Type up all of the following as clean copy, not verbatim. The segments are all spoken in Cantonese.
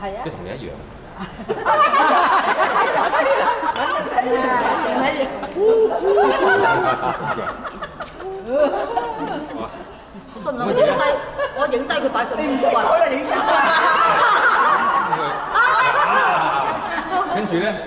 係啊， 都同你一樣。 信唔信我影低？我影低佢擺上邊好啊！ 跟住咧，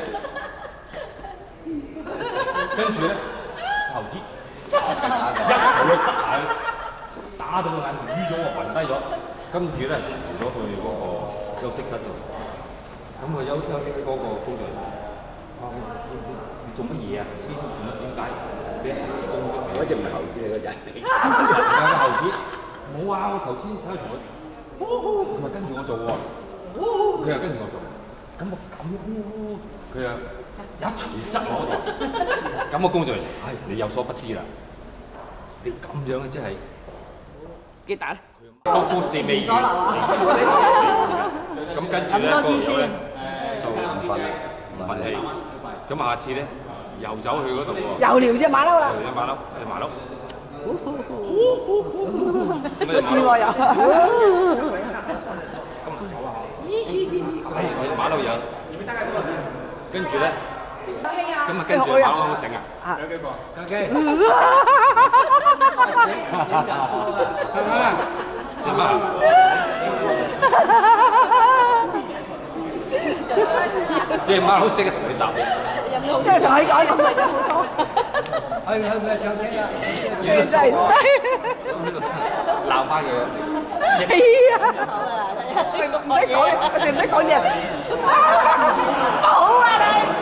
投資一頭去打到個眼瘀咗，我暈低咗。跟住咧，扶咗去嗰個休息室度。咁佢休息嗰個工作人員，你做乜嘢啊？先點解你猴子公咗？ 嗰隻唔係猴子嚟嘅人嚟。 有個猴子，冇啊！我頭先走去同佢咪跟住我做喎，佢又跟住我做，咁我咁佢又一錘執我嗰度，咁個工作人員，唉，你有所不知啦，你咁樣嘅即係幾大咧？ 故事未完，咁跟住咧嗰個咧就唔忿氣，咁下次咧又走去嗰度喎， 又撩隻馬騮啦， 隻馬騮，隻馬騮。 好似喎又， 馬騮樣，跟住咧，咁啊跟住馬騮好醒啊，有幾個？有幾？隻馬，隻馬好識得同你答， 即係同你講咁嚟嘅好多。 去咪唱 K 啊！ 你真係犀， 鬧翻佢。 係啊！唔使講嘢，唔使講嘢。好啊你。